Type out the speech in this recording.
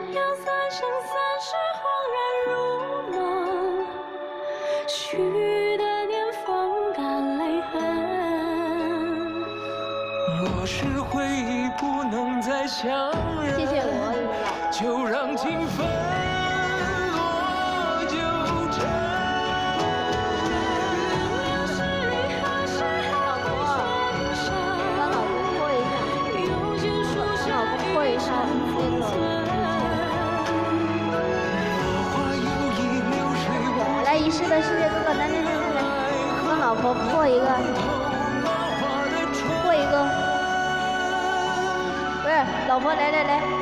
样三生三世恍然如梦，许的年风干泪痕。 若是回忆不能再相认， 谢谢我就让情分落九尘。 帮老公破一下，帮老公破一下那个。来，遗失的世界哥哥，来，帮老婆破一个，破一个，不是，老婆来，